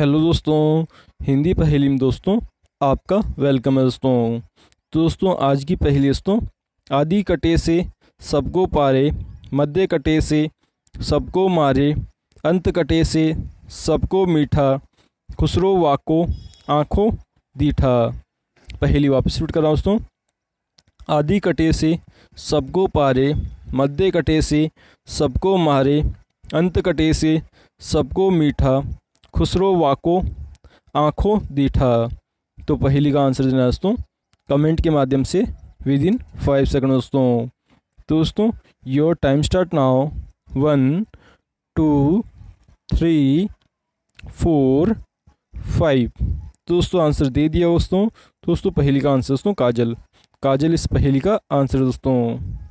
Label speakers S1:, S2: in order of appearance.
S1: Hello दोस्तों, हिंदी पहेली में दोस्तों आपका वेलकम है दोस्तों। तो दोस्तों आज की पहेली दोस्तों, आदि कटे से सबको पारे, मध्य कटे से सबको मारे, अंत कटे से सबको मीठा, खुसरो वाको आँखों दीठा। पहेली वापस रिपीट कर रहा हूँ दोस्तों। आदि कटे से सबको पारे, मध्य कटे से सबको मारे, अंत कटे से सबको मीठा, खुसरो वाको आँखों दीठा। तो पहेली का आंसर देना है दोस्तों कमेंट के माध्यम से विद इन 5 सेकंड दोस्तों। तो दोस्तों योर टाइम स्टार्ट नाउ। 1 2 3 4 5। तो दोस्तों आंसर दे दिया दोस्तों। तो दोस्तों पहेली का आंसर दोस्तों काजल। काजल इस पहेली का आंसर दोस्तों।